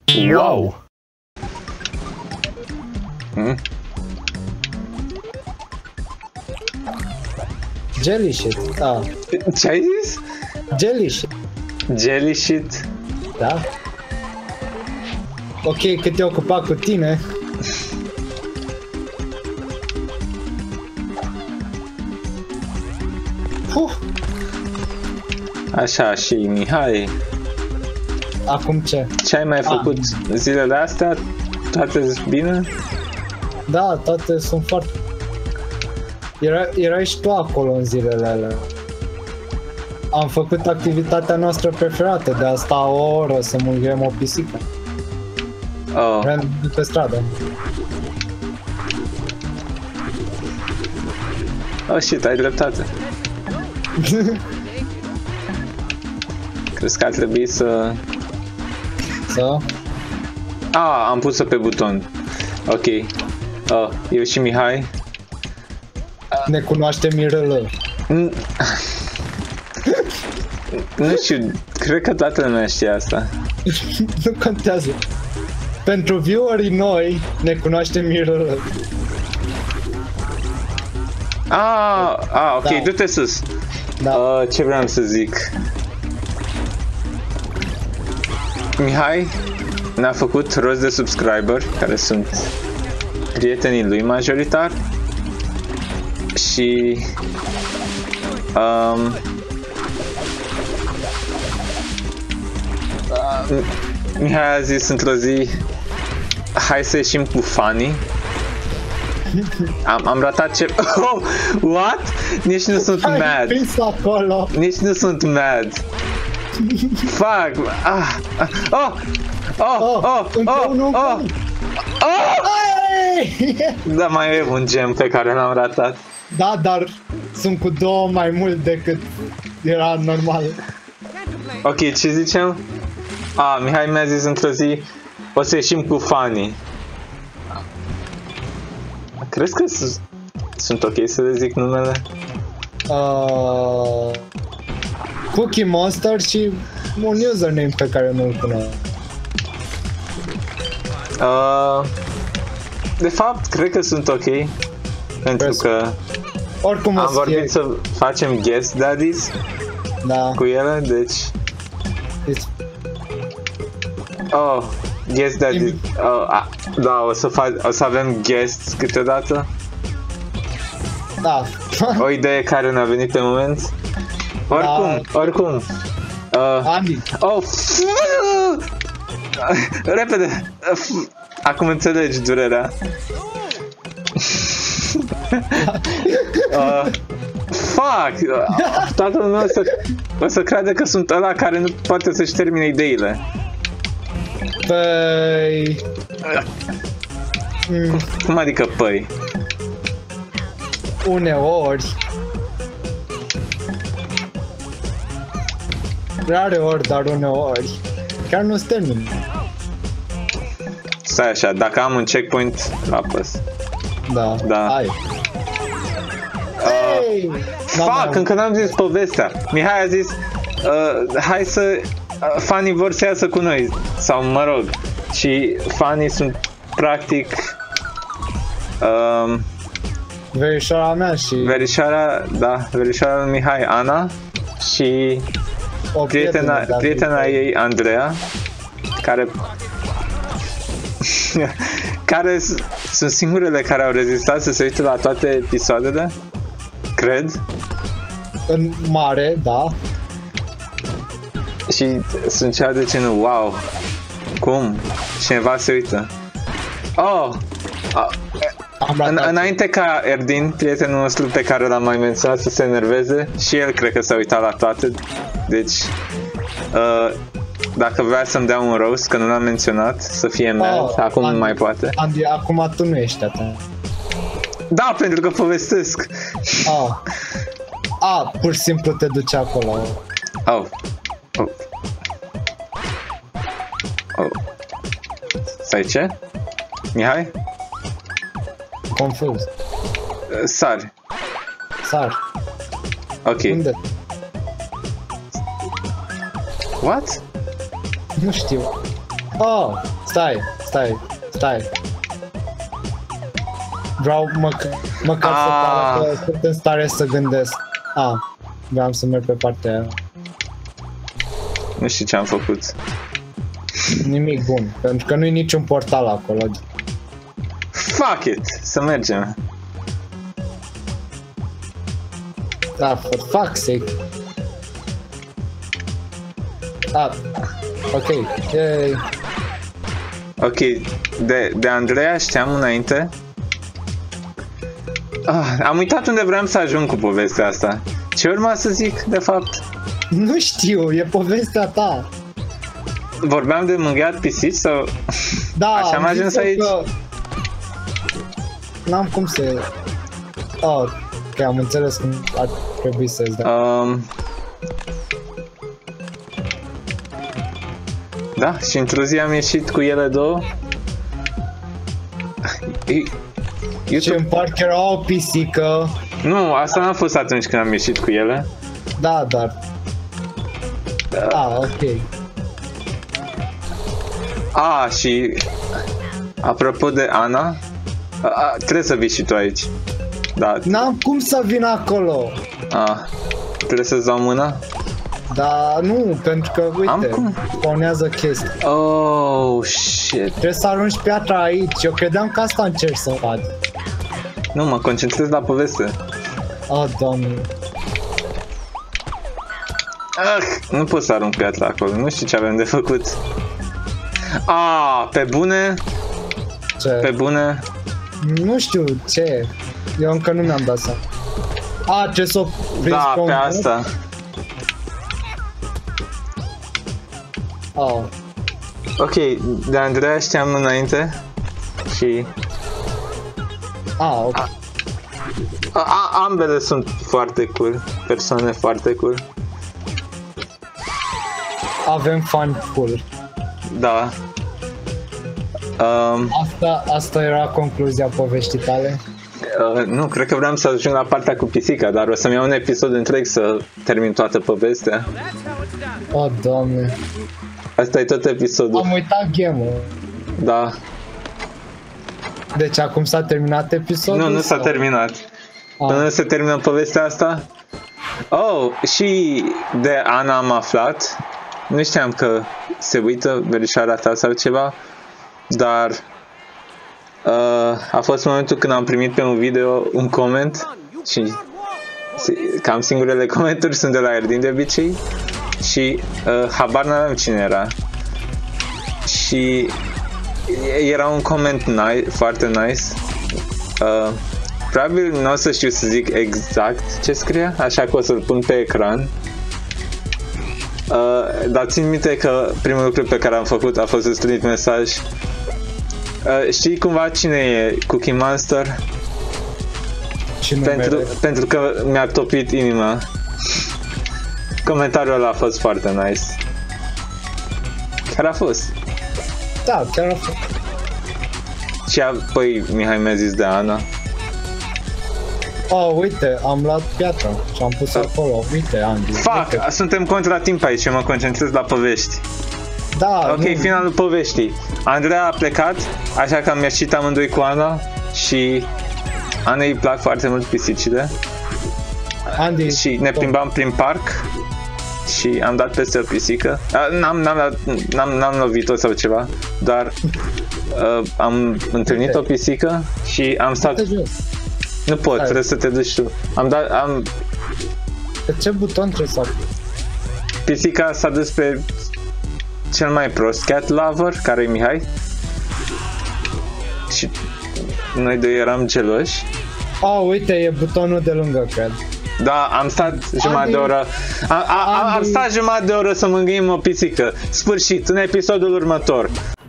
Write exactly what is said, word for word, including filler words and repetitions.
Wow! Hmm? Jelly shit, da. Ce ai zis? Jelly shit, Jelly shit? da. Ok, cât te ocupa cu tine. Puh. Așa, și Mihai, Acum ce? ce ai mai făcut ah. zilele astea? Toate bine? Da, toate sunt foarte... Era, erai și tu acolo în zilele alea. Am făcut activitatea noastră preferată, de a sta o oră să mângâiem o pisică. Oh. Rând pe stradă. Oh, shit, ai dreptate. Crezi că ar trebui să... Să? Ah, am pus-o pe buton. Ok. Oh, eu și Mihai. Ne cunoaștem I R L. N nu știu, cred că toată lumea știe asta. Nu contează. Pentru viewerii noi, ne cunoaștem I R L. Ah, ah ok, Da. du-te sus. Da. Uh, ce vreau să zic? Mihai ne-a făcut rost de subscriber, care sunt prietenii lui majoritar. Și... Um, uh, Mihai a zis într-o zi, hai să ieșim cu Fanny. Am, am ratat ce... Oh, what? Nici nu sunt Ai mad. prins acolo. Nici nu sunt mad. Fuck. Ah, ah, oh, oh, Oh, oh, încă oh, unul, încă oh, unul. oh. Ai! Da, mai e un gem pe care l-am ratat. Da, dar sunt cu două mai mult decât era normal. Ok, ce ziceam? Ah, Mihai mi-a zis într-o zi, o să ieșim cu Fanny. Crezi că s- sunt ok să le zic numele? Uh, Cookie Monster și un username pe care nu-l cunosc. Uh, de fapt, cred că sunt ok. Pentru Vezi. că Oricum o am să fie. vorbit să facem guest daddies Da. cu ele, deci... It's- Oh, guest daddies. Oh, a, da, o să, fa- o să avem guests câteodată. Da. O idee care ne-a venit pe moment. Oricum, oricum. Uh, Andy. oh, repede. Acum înțelegi durerea. uh, fuck! Toată lumea o să, o să crede că sunt ăla care nu poate să-și termine ideile. Păi... Mm, Cum adică păi? uneori... Rare ori, dar uneori... Chiar nu-ți termin. Stai așa, dacă am un checkpoint, apăs. Da. Da. Hai. Hey! Fuck, încă n-am zis povestea. Mihai a zis, uh, hai să... Uh, fanii vor să iasă cu noi. Sau mă rog. Și fanii sunt practic... Um, Verișoara mea și... verișoara, da, verișoara lui Mihai, Ana. Și o prietena, prietenă, prietena ei, Andreea. Care... care s- sunt singurele care au rezistat să se uite la toate episoadele. Cred. În mare, da. Și sunt cea de genul, wow, cum? Cineva se uită. Oh! Uh, Am în, ratat. înainte ca Erdin, prietenul nostru pe care l-am mai menționat, să se enerveze, și el cred că s-a uitat la toate. Deci, uh, dacă vrea să-mi dea un roast, că nu l-am menționat, să fie mad, Oh, acum Andy, nu mai poate. Andy, acum tu nu ești atent. Da, pentru că povestesc. Ah. Ah, pur și simplu te duci acolo. Oh. Oh. Oh. Stai, ce? Mihai? Confuz. Uh, Sari. Sar. Ok. Unde? What? Nu știu. Oh, Stai, stai, stai. Vreau măcar, măcar să pară că sunt în stare să gândesc. Ah, vreau să merg pe partea aia. Nu știu ce am făcut. Nimic bun, pentru că nu e niciun portal acolo. Fuck it! Să mergem. Da, for fuck's sake. Ah, ok, yay. Ok, de, de Andreea știam înainte. Ah, am uitat unde vreau să ajung cu povestea asta. Ce urma să zic, de fapt? Nu știu, e povestea ta. Vorbeam de mângâiat pisici sau... Da, așa am ajuns aici? Că... N-am cum să... Oh, ok, am înțeles cum ar trebui să-ți dau. Um... Da, și într-o zi am ieșit cu ele două. YouTube... Și în parcă era o pisică. Nu, asta n-a fost atunci când am ieșit cu ele. Da, dar... Da. Ah, ok. Ah, și... Apropo de Ana... A, a, trebuie să vii și tu aici. Da. N-am cum să vin acolo. Ah, trebuie să-ți dau mâna? Da, nu, pentru că, uite, spawnează chestii. Oh, shit. Trebuie să arunci piatra aici, eu credeam că asta încerci să faci. Nu, mă concentrez la poveste. Oh, Doamne. Ah, nu pot să arunc piatra acolo, nu știu ce avem de făcut. Ah, pe bune? Ce? Pe bune? Nu știu, ce? Eu încă nu mi-am dat seama. A, ce s-o prins da, pe, pe asta. Oh. Ok, de Andreea știam înainte. Și... Ah, ok. A, a, ambele sunt foarte cool, persoane foarte cool. Avem fan cool. Da. Um, asta, asta era concluzia poveștii tale? Uh, nu, cred că vreau să ajung la partea cu pisica, dar o să-mi iau un episod întreg să termin toată povestea. Oh, Doamne. Asta e tot episodul. Am uitat game-ul. Da. Deci acum s-a terminat episodul? Nu, nu s-a sau? terminat. Ah. Până se termină povestea asta. Oh, și de Ana am aflat. Nu știam că se uită verișoara ta sau ceva, dar uh, a fost momentul când am primit pe un video un coment și cam singurele comenturi sunt de la Erdin de obicei și uh, habar n-aveam cine era și era un coment nice, foarte nice. Uh, probabil nu o să știu să zic exact ce scria, așa că o să-l pun pe ecran. Uh, dar țin minte că primul lucru pe care am făcut a fost să trimit mesaj. Uh, știi cumva cine e Cookie Monster? Pentru, pentru că mi-a topit inima. Comentariul ăla a fost foarte nice. Chiar a fost. Da, chiar a fost. Și apoi Mihai mi-a zis de Ana. Oh, uite, am luat piatra și am pus acolo. Uite, Andy. Fuck, uite. Suntem contra timp aici și mă concentrez la povești. Da, ok, nu. Finalul poveștii. Andreea a plecat, așa că am ieșit amândoi cu Ana și Ana îi plac foarte mult pisicile. Andy, și ne plimbam prin parc și am dat peste o pisică. N-am, n-am, n-am, n-am lovit-o sau ceva, dar uh, am întâlnit uite. o pisică și am stat... Nu pot, Hai. trebuie să te duci tu. Am dat, am... Pe ce buton trebuie să apuc? Pisica s-a dus pe cel mai prost cat lover, care e Mihai. Și noi doi eram geloși. Oh, uite, e butonul de lângă, cred. Da, am stat jumătate de oră. Am, am, am stat jumătate de oră să mângâim o pisică. Sfârșit, în episodul următor.